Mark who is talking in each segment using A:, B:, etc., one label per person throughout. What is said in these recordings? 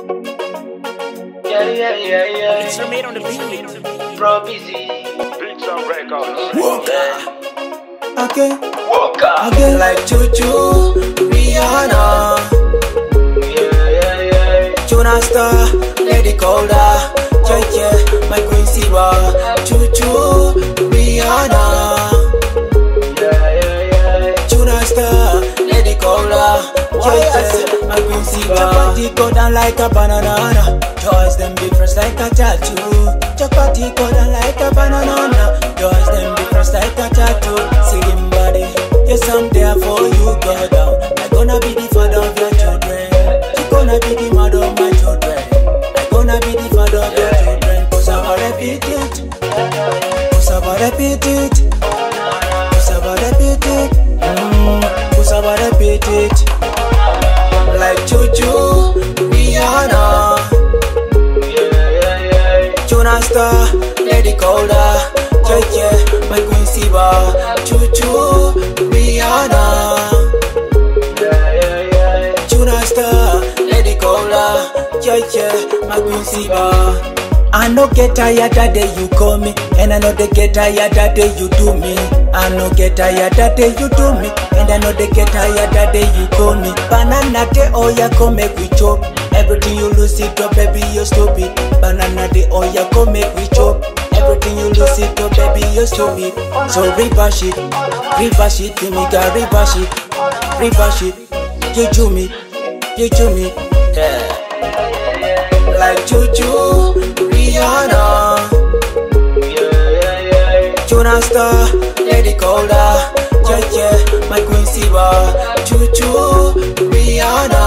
A: Yeah.
B: It's made on the beat.
A: Bro, busy.
C: Beats on records.
D: Okay,
A: Walker.
D: like Choo-Choo, Rihanna,
A: Yeah.
D: Tuna Star, Lady Coda, my Queen Siwa, Choo-Choo, Rihanna,
A: Yeah.
D: Tuna Star, Lady Coda, my Queen Siwa. Chapati go down like a banana, toys them different like a tattoo. Chapati go down like a banana, toys them different like a tattoo. See them body, yes I'm there for you, go down. I gonna be the father of your children. She gonna be the mother of my children. I gonna be the father of your children. Cause I'm a repeat it. Cause I'm a repeat it. Cause I'm a repeat it. Cause I'm a repeat it. Like Choo-Choo, Rihanna, Tuna Star, Lady Coda, my Queen Siwa, Choo-Choo, Rihanna, Tuna Star, Lady Coda, my Queen Siwa. I no get tired that day you call me, and I know they get tired that day you do me. I no get tired that day you do me, and I know they get tired that day you call me. Banana day, oh yeah, come make we chop. Everything you lose it, oh baby, you're stupid. Banana day, oh yeah, come make we chop. Everything you lose it, oh baby, you're stupid. So reverse it, give me that reverse it. You do me, yeah. Like Choo-Choo, Rihanna, Tuna Star, Lady Coda, my Queen Siwa, Choo-Choo, Rihanna,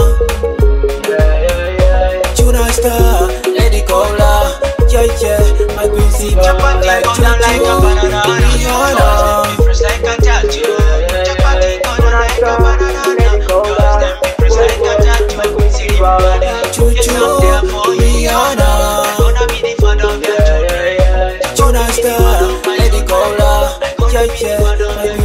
D: Tuna Star, Lady Coda, my Queen Siwa. Like Choo-Choo, Rihanna,
A: Like a tattoo. Chapati go down like a banana. Cause them different like a tattoo. See them body.
D: Choo-Choo, Rihanna,
A: Gonna be the father of your children.
D: Tuna Star, Lady Coda, my